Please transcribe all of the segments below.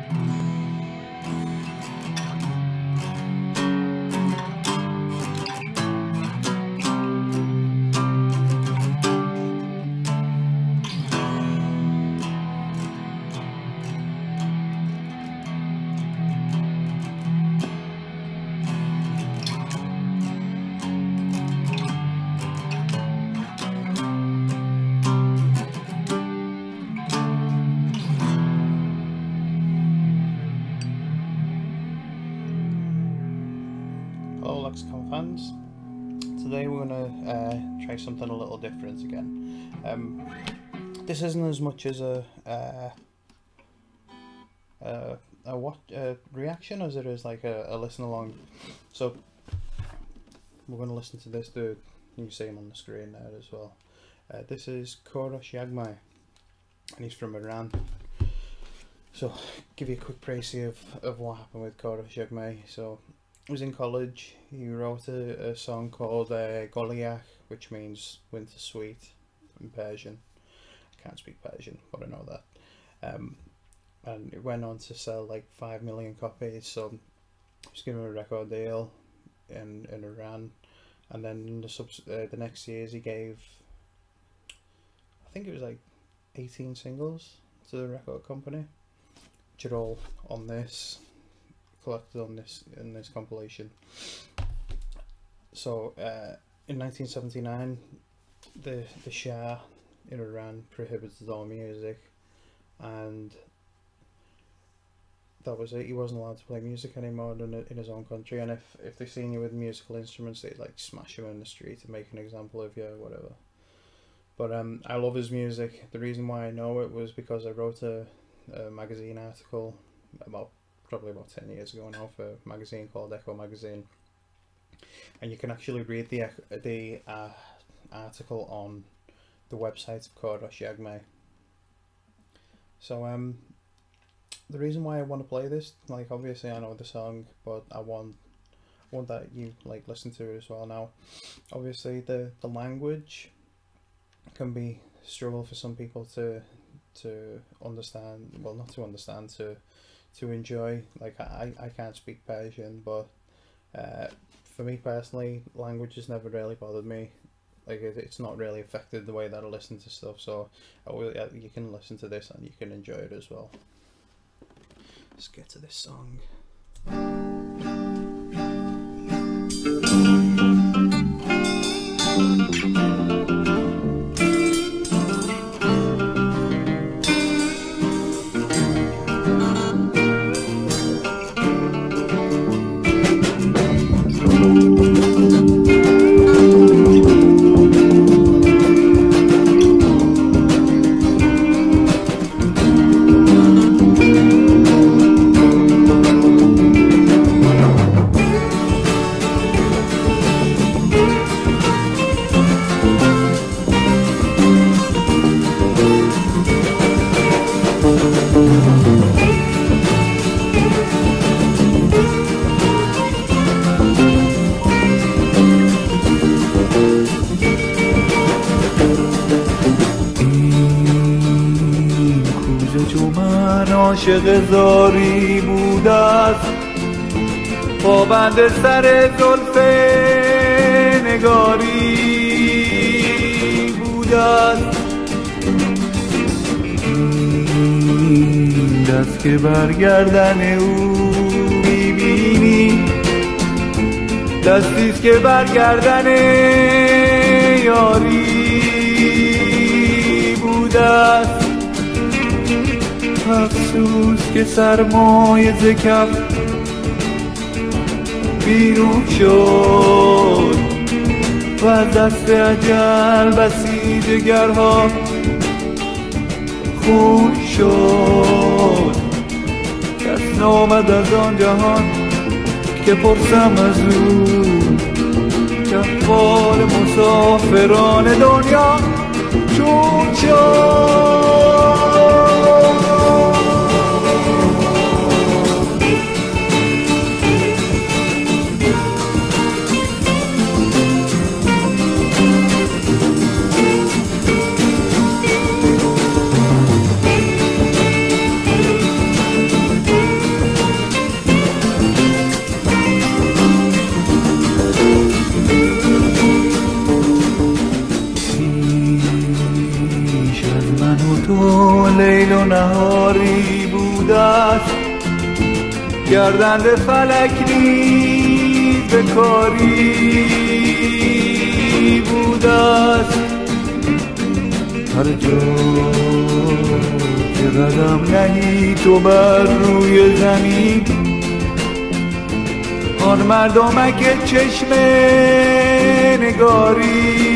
Hello Lexicon fans, today we're going to try something a little different again. This isn't as much as a reaction as it is like a listen along. So we're going to listen to this dude, you can see him on the screen there as well. This is Kourosh Yagmai and he's from Iran. So give you a quick précis of what happened with Kourosh Yagmai. So he was in college, he wrote a song called Goliath, which means winter sweet in Persian. I can't speak Persian, but I know that. And it went on to sell like 5 million copies, so he was given a record deal in Iran. And then in the next years he gave, I think it was like 18 singles to the record company, which are all on this, collected on this in this compilation. So in 1979 the Shah in Iran prohibited all music, and that was it. He wasn't allowed to play music anymore in his own country, and if they seen you with musical instruments they'd like smash you in the street and make an example of you or whatever. But I love his music. The reason why I know it was because I wrote a magazine article probably about 10 years ago now for a magazine called Echo Magazine, and you can actually read the article on the website of Kourosh Yagmai. So the reason why I want to play this, like obviously I know the song, but I want that you like listen to it as well. Now obviously the language can be a struggle for some people to understand, well not to understand, to enjoy. Like I can't speak Persian, but for me personally, language has never really bothered me. Like it's not really affected the way that I listen to stuff, so you can listen to this and you can enjoy it as well. Let's get to this song. عاشق زاری بوده است، پابند سر زلف نگاری بوده است. این دست که برگردن او میبینی، دستیست که برگردن یاری بوده است. افسوس که سرمایه ز کف بیرون شد و از دست اجل بسی جگرها خون شد. کس نامد از آن جهان که پرسم از او، که احوال مسافران دنیا چون شد. تو لیل و نهاری بوده است، گردن به فلک نیز به کاری بوده است. هر جا که قدم نهی تو بر روی زمین، آن مردمک چشم نگاری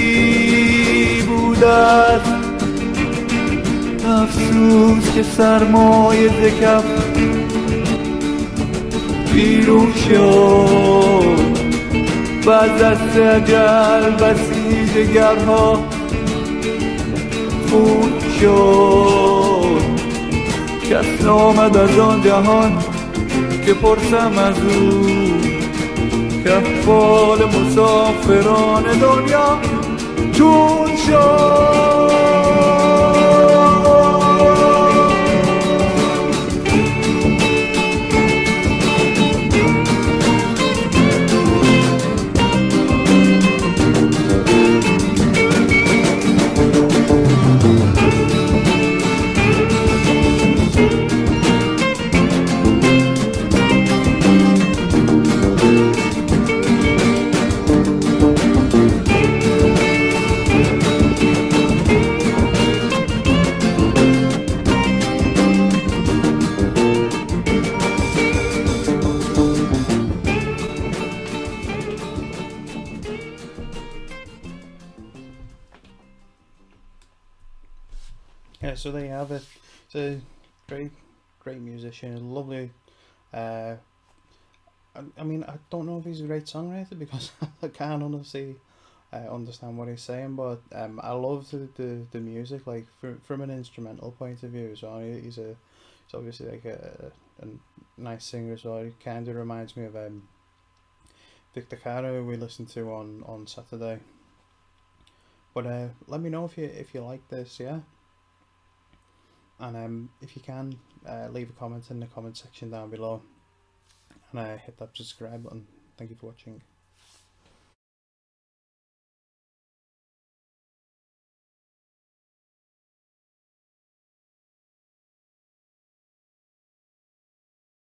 بوده است. افسوس که سرمایه ز کف بیرون شد و از دست اجل بسیجگرها خون شد. کس نامد از آن جهان که پرسم از او، کفال مسافران دنیا چون شد. Yeah, so there you have it. It's a great musician, lovely. I mean, I don't know if he's a great songwriter because I can't honestly understand what he's saying, but I love the music, like from an instrumental point of view. So he's obviously like a nice singer. So it kind of reminds me of Dick DeCaro we listened to on Saturday. But let me know if you like this, yeah. And if you can, leave a comment in the comment section down below, and hit that subscribe button. Thank you for watching.